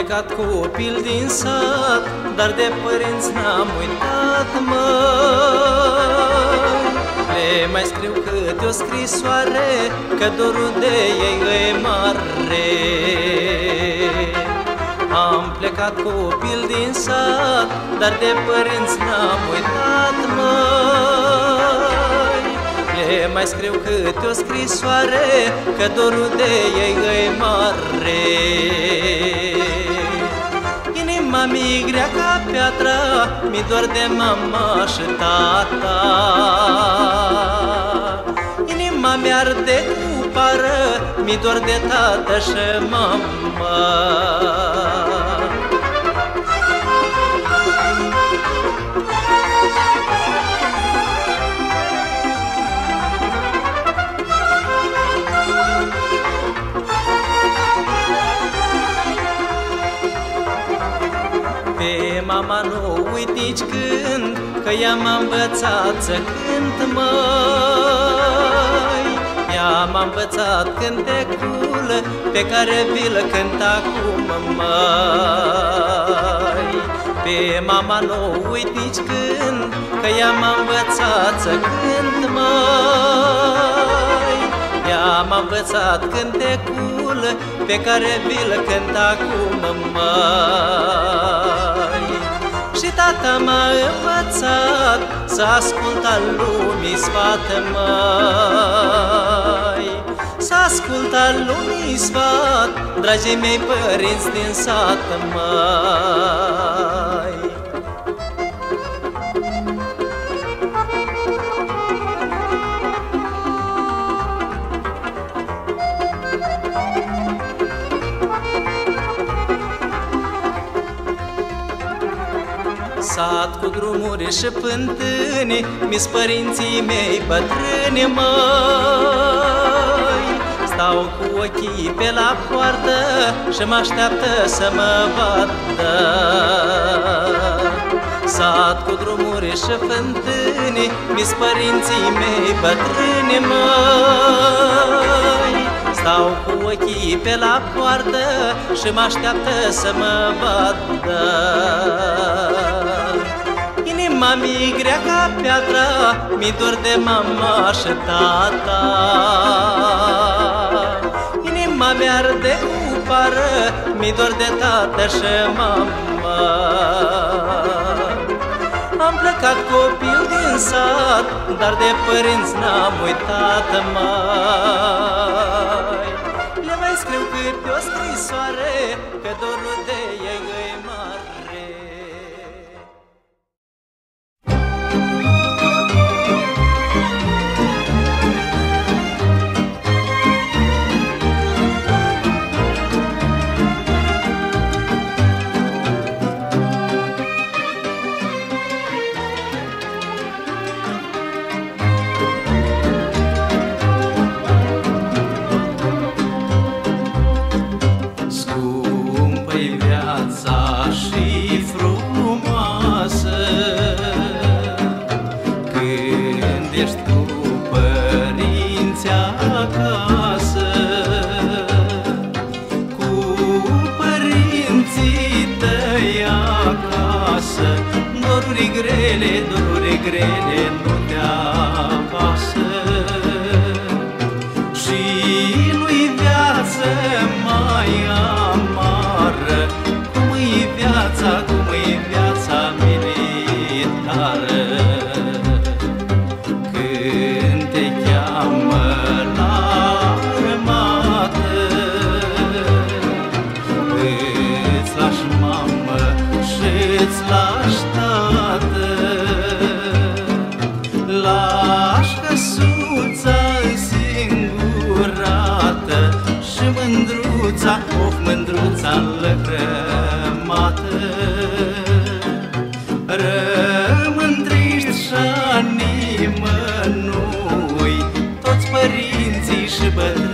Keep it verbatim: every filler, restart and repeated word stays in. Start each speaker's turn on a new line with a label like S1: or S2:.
S1: plecat copil din sat, dar de părinți n-am uitat, măi. Le mai scriu câte o scrisoare, că dorul de ei e mare. Am plecat copil din sat, dar de părinți n-am uitat, măi. Le mai scriu câte o scrisoare, că dorul de ei e mare. Inima mi grea ca piatra, mi dor de mama și tata. Inima mi-arde cu pară, mi dor de tată și mama. Pe mama nu uit nici când, că ea m-a învățat să cânt, măi. Ea m-a învățat cântecul pe care vi-l cânt acum, măi. Pe mama nu uit nici când, că ea m-a învățat să cânt, măi. Ea m-a învățat cântecul pe care vi-l cânt acum, măi. Și tata m-a învățat să ascult al lumii sfat, măi. Să ascult al lumii sfat, dragii mei părinți din sat, măi. Sat cu drumuri și fântâni, mi-s părinții mei bătrâni, măi. Stau cu ochii pe la poartă și mă așteaptă să mă vadă. Sat cu drumuri și fântâni, mi-s părinții mei bătrâni, măi. Stau cu ochii pe la poartă și mă așteaptă să mă vadă. Inima mi grea ca piatra, mi dor de mama și tata. Inima mi-arde cu pară, mi dor de tată și mama. Am plecat copil din sat, dar de părinți n-am uitat, mai. Le mai scriu câte o scrisoare, că dorul de ei e mare. Doruri grele, doruri grele nu te apasă. Și nu-i viață mai amară, cum-i viața, cum-i viața militară. Când te cheamă la armată, îți lași mamă și-ți lași tată. Lași căsuța-i singurată și mândruța, of, mândruța lăcrămată. Rămân triști și-a nimănui, toți părinții și bătrâni